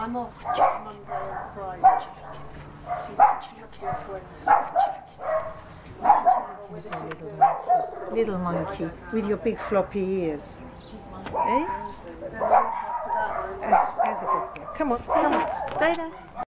I'm off check Monday and Friday. She looks at Little monkey with your big floppy ears. Eh? As a good boy. Come on, stay there.